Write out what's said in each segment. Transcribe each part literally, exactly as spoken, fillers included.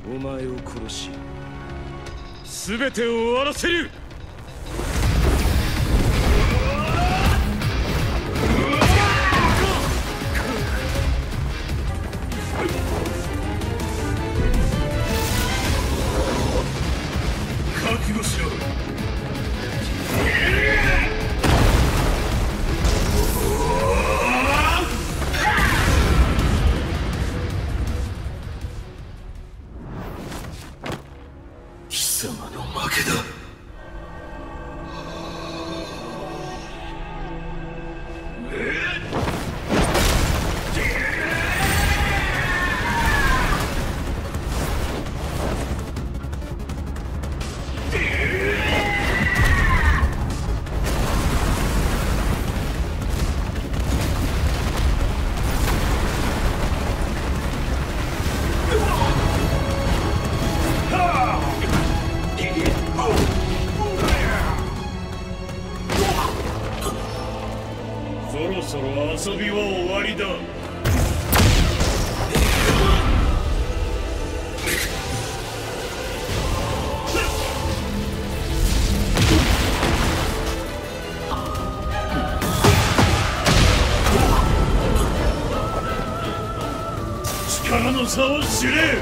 お前を殺し全てを終わらせる。 覚悟しろ。貴様の負けだ。そろそろ遊びは終わりだ。力の差を知れ。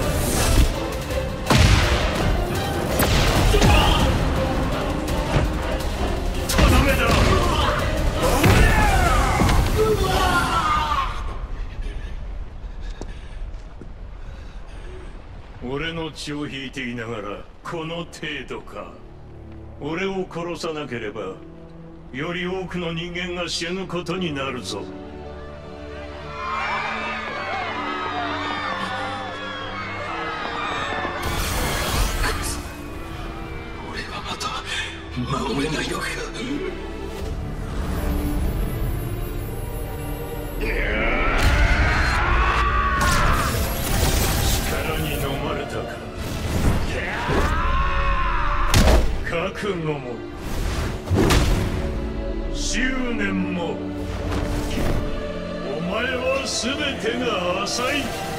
俺の血を引いていながらこの程度か。俺を殺さなければより多くの人間が死ぬことになるぞ。俺はまた守れないのか。覚悟も執念もお前は全てが浅い。